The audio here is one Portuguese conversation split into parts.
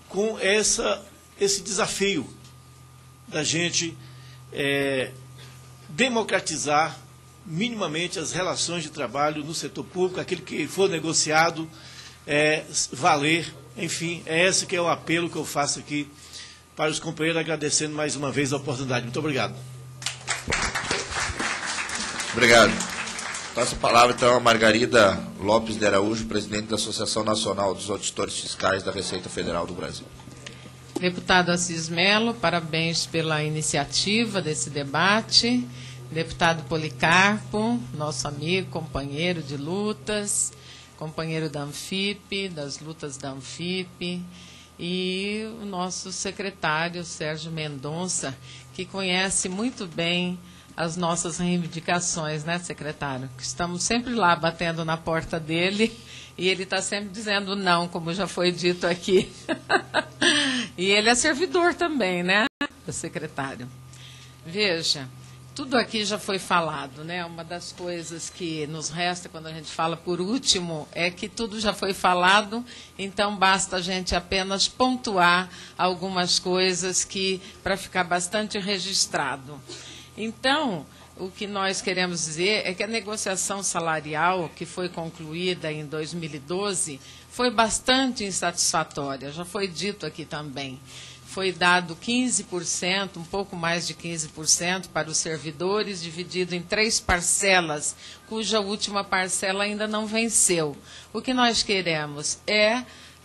com esse desafio da gente democratizar minimamente as relações de trabalho no setor público, aquilo que for negociado, valer, enfim, esse que é o apelo que eu faço aqui para os companheiros, agradecendo mais uma vez a oportunidade. Muito obrigado. Obrigado. Passa a palavra, então, a Margarida Lopes de Araújo, presidente da Associação Nacional dos Auditores Fiscais da Receita Federal do Brasil. Deputado Assis Mello, parabéns pela iniciativa desse debate. Deputado Policarpo, nosso amigo, companheiro de lutas, companheiro da Anfip, das lutas da Anfip, e o nosso secretário, Sérgio Mendonça, que conhece muito bem as nossas reivindicações, né, secretário? Estamos sempre lá batendo na porta dele e ele está sempre dizendo não, como já foi dito aqui. E ele é servidor também, né, secretário? Veja, tudo aqui já foi falado, né? Uma das coisas que nos resta quando a gente fala por último é que tudo já foi falado, então basta a gente apenas pontuar algumas coisas que para ficar bastante registrado. Então, o que nós queremos dizer é que a negociação salarial que foi concluída em 2012 foi bastante insatisfatória, já foi dito aqui também. Foi dado 15%, um pouco mais de 15% para os servidores, dividido em 3 parcelas, cuja última parcela ainda não venceu. O que nós queremos é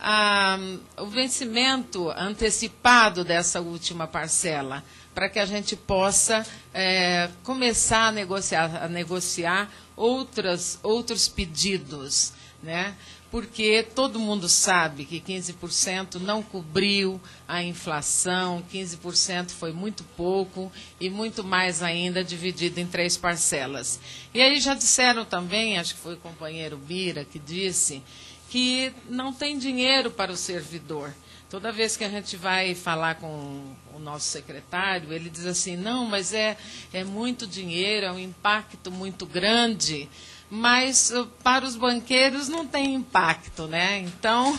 o vencimento antecipado dessa última parcela, para que a gente possa começar a negociar outros pedidos, né? Porque todo mundo sabe que 15% não cobriu a inflação, 15% foi muito pouco e muito mais ainda dividido em 3 parcelas. E aí já disseram também, acho que foi o companheiro Bira que disse, que não tem dinheiro para o servidor. Toda vez que a gente vai falar com o nosso secretário, ele diz assim, não, mas é muito dinheiro, é um impacto muito grande. Mas para os banqueiros não tem impacto, né? Então,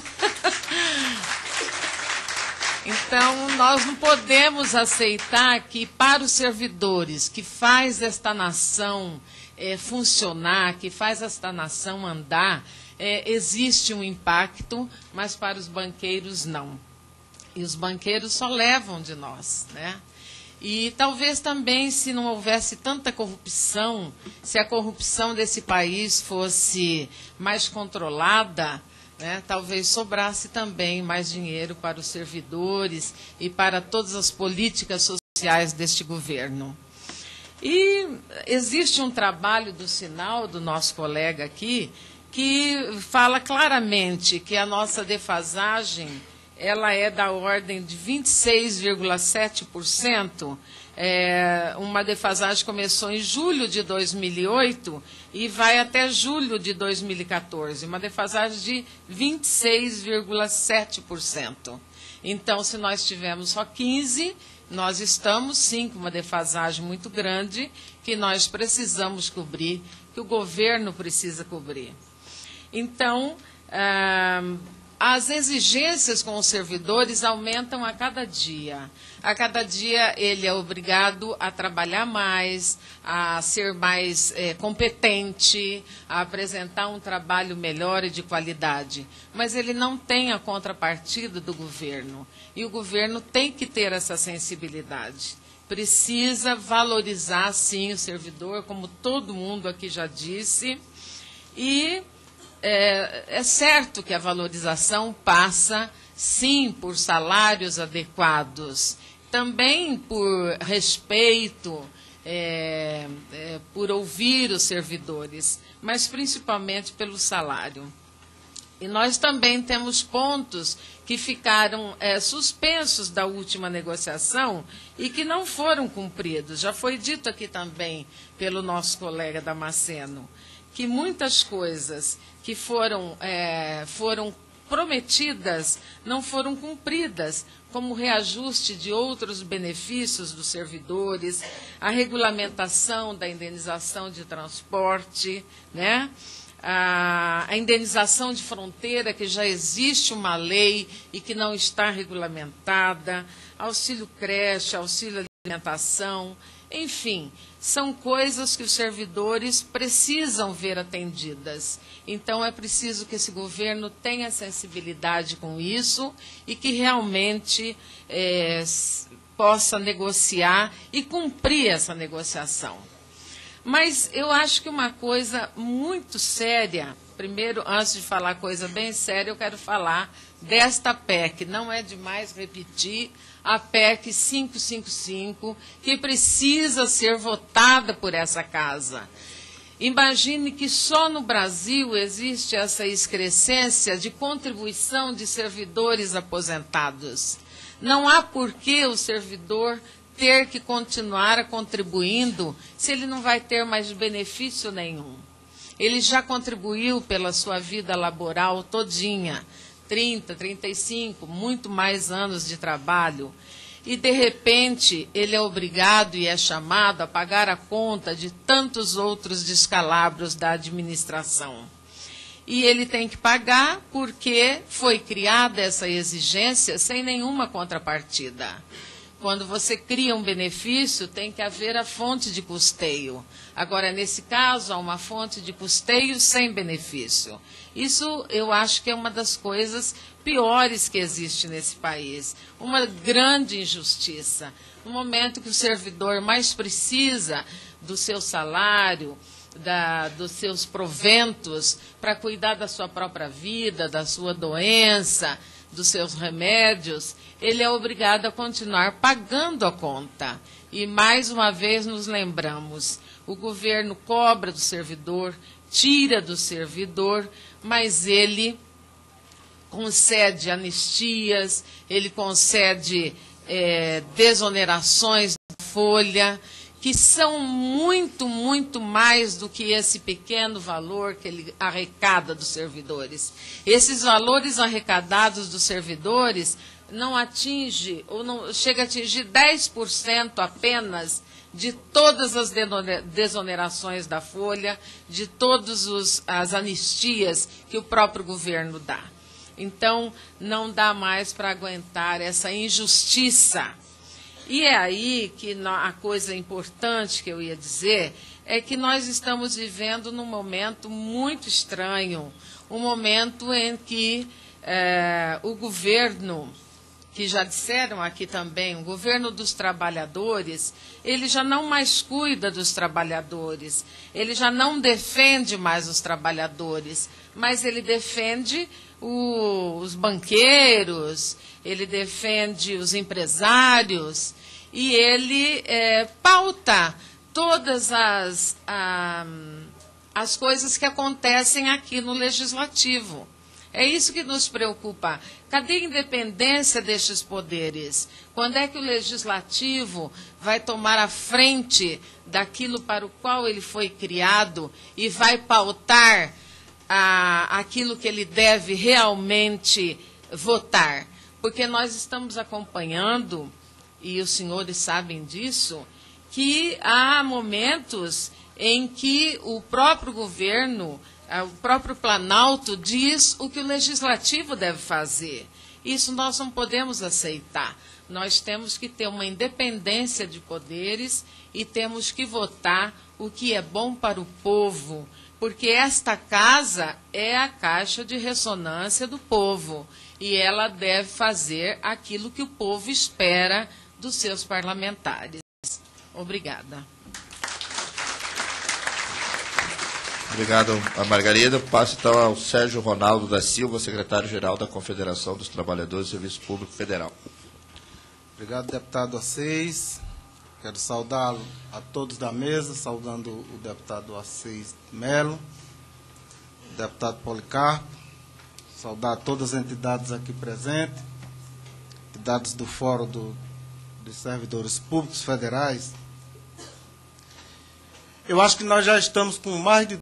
nós não podemos aceitar que para os servidores que faz esta nação funcionar, que faz esta nação andar, existe um impacto, mas para os banqueiros não. E os banqueiros só levam de nós, né? E talvez também, se não houvesse tanta corrupção, se a corrupção desse país fosse mais controlada, né, talvez sobrasse também mais dinheiro para os servidores e para todas as políticas sociais deste governo. E existe um trabalho do Sinal, do nosso colega aqui, que fala claramente que a nossa defasagem ela é da ordem de 26,7%. Uma defasagem começou em julho de 2008 e vai até julho de 2014. Uma defasagem de 26,7%. Então, se nós tivermos só 15%, nós estamos, sim, com uma defasagem muito grande que nós precisamos cobrir, que o governo precisa cobrir. Então, as exigências com os servidores aumentam a cada dia. A cada dia ele é obrigado a trabalhar mais, a ser mais competente, a apresentar um trabalho melhor e de qualidade. Mas ele não tem a contrapartida do governo. E o governo tem que ter essa sensibilidade. Precisa valorizar, sim, o servidor, como todo mundo aqui já disse. E é certo que a valorização passa, sim, por salários adequados, também por respeito, por ouvir os servidores, mas principalmente pelo salário. E nós também temos pontos que ficaram suspensos da última negociação e que não foram cumpridos. Já foi dito aqui também pelo nosso colega Damasceno, que muitas coisas que foram prometidas não foram cumpridas, como o reajuste de outros benefícios dos servidores, a regulamentação da indenização de transporte, né? a indenização de fronteira, que já existe uma lei e que não está regulamentada, auxílio creche, auxílio alimentação, enfim, são coisas que os servidores precisam ver atendidas. Então, é preciso que esse governo tenha sensibilidade com isso e que realmente possa negociar e cumprir essa negociação. Mas eu acho que uma coisa muito séria, primeiro, antes de falar coisa bem séria, eu quero falar desta PEC. Não é demais repetir a PEC 555, que precisa ser votada por essa casa. Imagine que só no Brasil existe essa excrescência de contribuição de servidores aposentados. Não há por que o servidor ter que continuar contribuindo se ele não vai ter mais benefício nenhum. Ele já contribuiu pela sua vida laboral todinha, 30, 35, muito mais anos de trabalho. E, de repente, ele é obrigado e é chamado a pagar a conta de tantos outros descalabros da administração. E ele tem que pagar porque foi criada essa exigência sem nenhuma contrapartida. Quando você cria um benefício, tem que haver a fonte de custeio. Agora, nesse caso, há uma fonte de custeio sem benefício. Isso eu acho que é uma das coisas piores que existe nesse país. Uma grande injustiça. No momento que o servidor mais precisa do seu salário, dos seus proventos, para cuidar da sua própria vida, da sua doença, dos seus remédios, ele é obrigado a continuar pagando a conta. E, mais uma vez, nos lembramos, o governo cobra do servidor, tira do servidor, mas ele concede anistias, ele concede desonerações da folha, que são muito, muito mais do que esse pequeno valor que ele arrecada dos servidores. Esses valores arrecadados dos servidores não atinge, ou não chega a atingir 10% apenas de todas as desonerações da folha, de todas as anistias que o próprio governo dá. Então, não dá mais para aguentar essa injustiça. E é aí que a coisa importante que eu ia dizer é que nós estamos vivendo num momento muito estranho, um momento em que o governo, que já disseram aqui também, o governo dos trabalhadores, ele já não mais cuida dos trabalhadores, ele já não defende mais os trabalhadores, mas ele defende os banqueiros, ele defende os empresários e ele pauta todas as coisas que acontecem aqui no Legislativo. É isso que nos preocupa. Cadê a independência destes poderes? Quando é que o Legislativo vai tomar a frente daquilo para o qual ele foi criado e vai pautar aquilo que ele deve realmente votar? Porque nós estamos acompanhando, e os senhores sabem disso, que há momentos em que o próprio governo, o próprio Planalto diz o que o Legislativo deve fazer. Isso nós não podemos aceitar. Nós temos que ter uma independência de poderes e temos que votar o que é bom para o povo, porque esta casa é a caixa de ressonância do povo e ela deve fazer aquilo que o povo espera dos seus parlamentares. Obrigada. Obrigado a Margarida. Passo então ao Sérgio Ronaldo da Silva, secretário-geral da Confederação dos Trabalhadores do Serviço Público Federal. Obrigado, deputado Assis. Quero saudá-lo a todos da mesa, saudando o deputado Assis Melo, o deputado Policarpo, saudar todas as entidades aqui presentes, entidades do Fórum dos Servidores Públicos Federais. Eu acho que nós já estamos com mais de